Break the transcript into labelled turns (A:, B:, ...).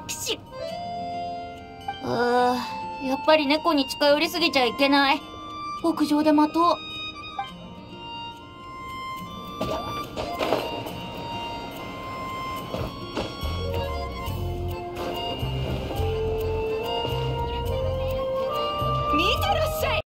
A: くし。やっぱり猫に近寄りすぎちゃいけない。屋上で待とう。